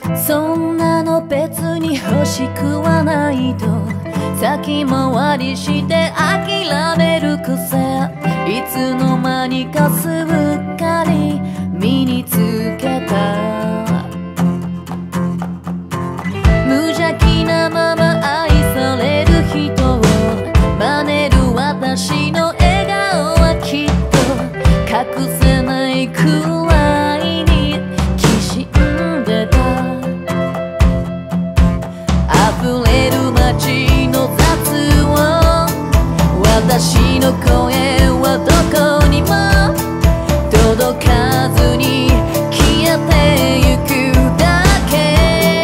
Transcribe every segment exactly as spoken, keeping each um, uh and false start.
そんなの別に欲しくはないと先回りして諦める癖、いつの間にかすっかり身につけた。無邪気なまま愛される人を真似る私の笑顔はきっと隠せないくらいにきしんでた。溢れる街の雑音、私の声はどこにも届かずに消えてゆくだけ。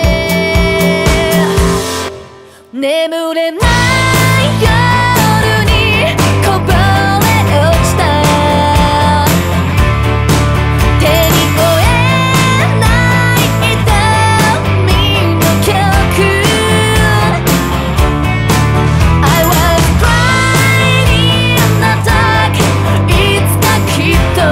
眠れない夜にこぼれ落ちた手に負えない痛みの曲、 I was crying in the dark、 いつかきっと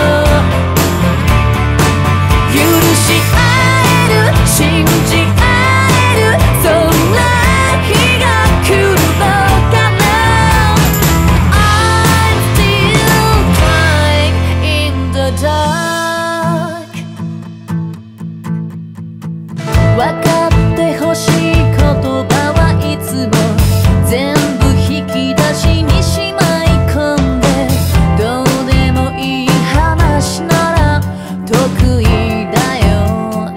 許し合える、信じ合える、そんな日が来るのかな。 I'm still crying in the dark。 分かってほしい言葉はいつも全部引き出しにしまい込んで、どうでもいい話なら得意だよ。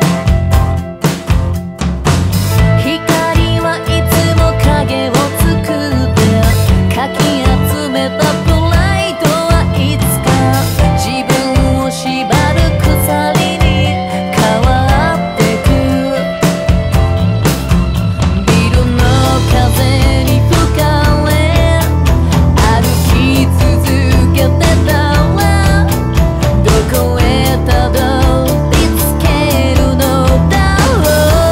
光はいつも影を作ってかき集めたプライドはいつか自分を縛る鎖に変わってく。ビルの風に吹かれ歩き続けてたらどこへたどり着けるのだろ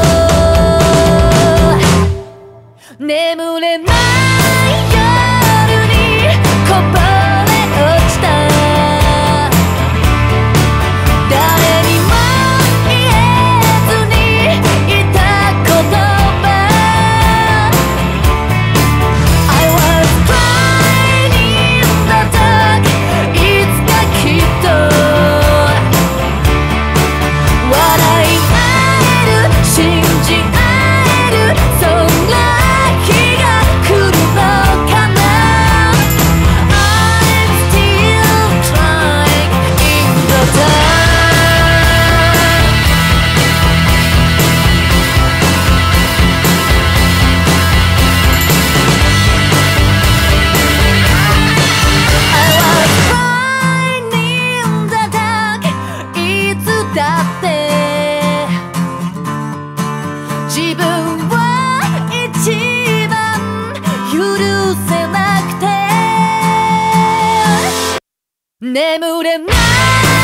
う。眠れない夜にこぼれ落ちた誰にも言えずにいた言葉、 I was crying in the dark、 いつかきっと笑い合える、信じ合える、そんな日が来るのかな。 I'm still trying in the dark。 I was crying in the dark、 いつだって自分を一番許せなくて眠れない